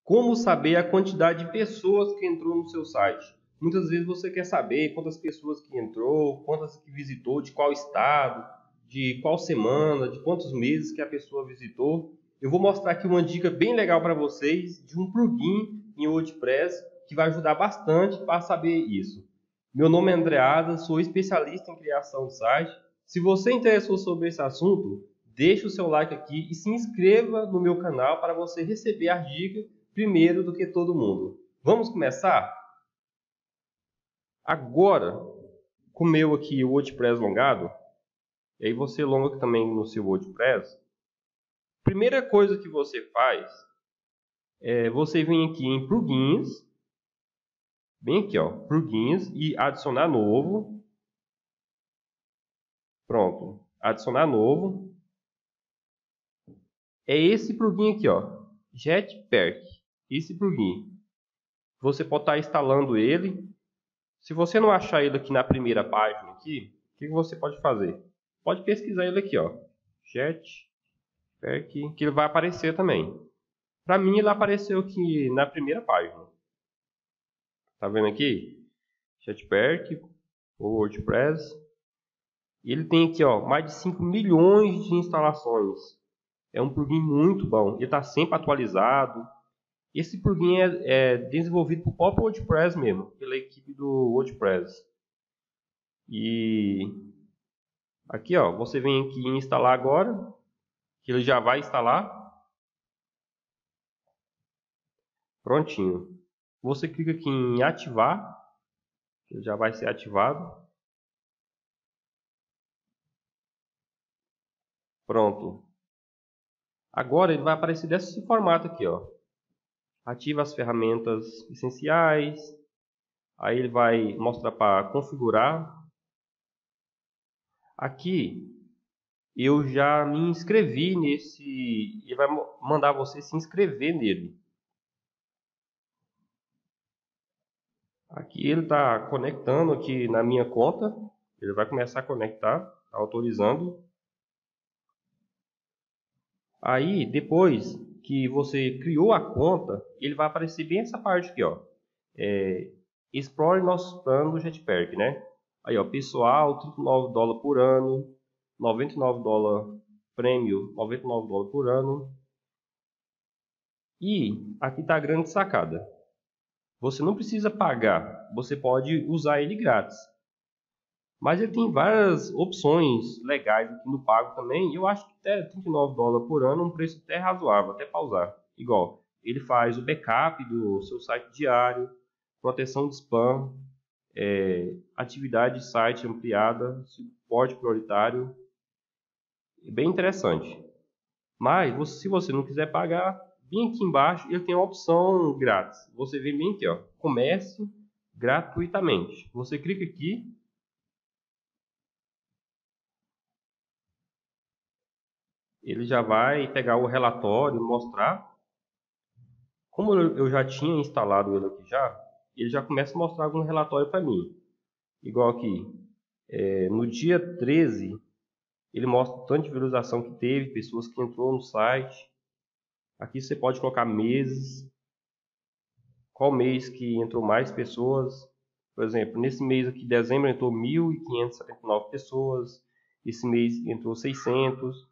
Como saber a quantidade de pessoas que entrou no seu site? Muitas vezes você quer saber quantas pessoas que entrou, quantas que visitou, de qual estado, de qual semana, de quantos meses que a pessoa visitou. Eu vou mostrar aqui uma dica bem legal para vocês de um plugin em WordPress que vai ajudar bastante para saber isso. Meu nome é Andreada, sou especialista em criação de site. Se você interessou sobre esse assunto, deixe o seu like aqui e se inscreva no meu canal para você receber as dicas primeiro do que todo mundo. Vamos começar? Agora, com o meu aqui o WordPress longado, e aí você longa também no seu WordPress, primeira coisa que você faz é você vem aqui em plugins, bem aqui ó, plugins e adicionar novo. Pronto, adicionar novo. É esse plugin aqui ó, Jetpack, esse plugin. Você pode estar instalando ele. Se você não achar ele aqui na primeira página aqui, o que você pode fazer? Pode pesquisar ele aqui, ó, Jetpack, que ele vai aparecer também. Para mim ele apareceu aqui na primeira página. Tá vendo aqui? Jetpack, o WordPress. E ele tem aqui, ó, mais de 5 milhões de instalações. É um plugin muito bom. Ele está sempre atualizado. Esse plugin é desenvolvido por próprio WordPress mesmo, pela equipe do WordPress. E aqui, ó, você vem aqui em instalar agora, que ele já vai instalar. Prontinho. Você clica aqui em ativar, que ele já vai ser ativado. Pronto. Agora ele vai aparecer desse formato aqui, ó. Ativa as ferramentas essenciais. Aí ele vai mostrar para configurar. Aqui eu já me inscrevi nesse. Ele vai mandar você se inscrever nele. Aqui ele está conectando aqui na minha conta. Ele vai começar a conectar, tá autorizando. Aí depois que você criou a conta, ele vai aparecer bem essa parte aqui, ó. Explore nosso plano do Jetpack, né? Aí, ó, pessoal, $39 por ano, $99 prêmio, $99 por ano. E aqui está a grande sacada. Você não precisa pagar, você pode usar ele grátis. Mas ele tem várias opções legais aqui no pago também. E eu acho que até $39 por ano é um preço até razoável, até para usar. Igual, ele faz o backup do seu site diário, proteção de spam, atividade de site ampliada, suporte prioritário. É bem interessante. Mas se você não quiser pagar, bem aqui embaixo ele tem a opção grátis. Você vem bem aqui, ó, comece gratuitamente. Você clica aqui. Ele já vai pegar o relatório, mostrar. Como eu já tinha instalado ele aqui ele já começa a mostrar algum relatório para mim. Igual aqui, no dia 13, ele mostra o tanto de visualização que teve, pessoas que entrou no site. Aqui você pode colocar meses, qual mês que entrou mais pessoas. Por exemplo, nesse mês aqui, dezembro, entrou 1.579 pessoas. Esse mês entrou 600.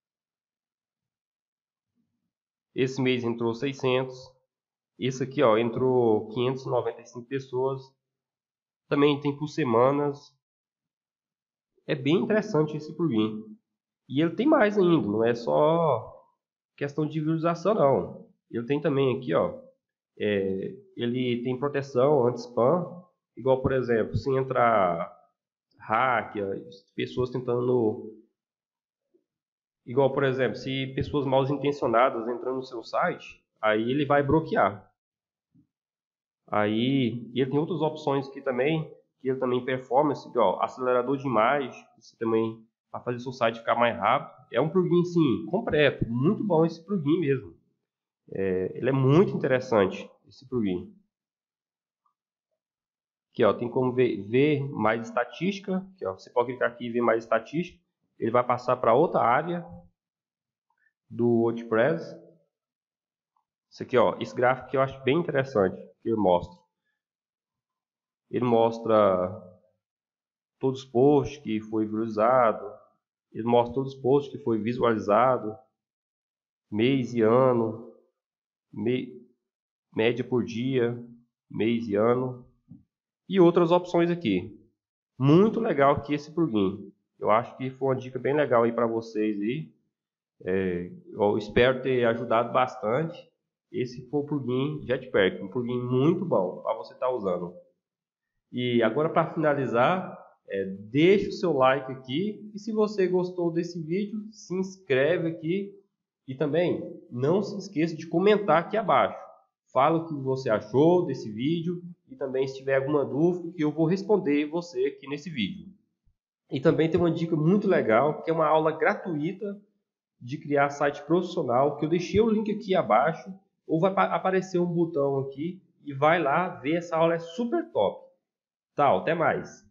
Esse mês entrou 600. Esse aqui, ó, entrou 595 pessoas. Também tem por semanas. É bem interessante esse plugin. E ele tem mais ainda, não é só questão de visualização, não. Ele tem também aqui, ó, ele tem proteção anti-spam. Igual, por exemplo, se entrar hacker, pessoas tentando... Igual, por exemplo, se pessoas mal intencionadas entrando no seu site, aí ele vai bloquear. Aí ele tem outras opções aqui também, que ele também performance, ó, acelerador de imagem, você também para fazer seu site ficar mais rápido. É um plugin sim, completo, muito bom esse plugin mesmo. Ele é muito interessante esse plugin. Aqui, ó, tem como ver mais estatística. Aqui, ó, você pode clicar aqui e ver mais estatística. Ele vai passar para outra área do WordPress. Isso aqui, ó, esse gráfico que eu acho bem interessante, que ele mostra. Ele mostra todos os posts que foi visualizado, ele mostra todos os posts que foi visualizado, mês e ano, média por dia, mês e ano, e outras opções aqui. Muito legal aqui esse plugin. Eu acho que foi uma dica bem legal aí para vocês aí. Eu espero ter ajudado bastante. Esse foi o plugin Jetpack, um plugin muito bom para você estar usando. E agora, para finalizar, deixe o seu like aqui, e se você gostou desse vídeo, se inscreve aqui e também não se esqueça de comentar aqui abaixo. Fala o que você achou desse vídeo e também se tiver alguma dúvida que eu vou responder você aqui nesse vídeo. E também tem uma dica muito legal, que é uma aula gratuita de criar site profissional, que eu deixei o link aqui abaixo, ou vai aparecer um botão aqui e vai lá ver, essa aula é super top. Tchau, até mais.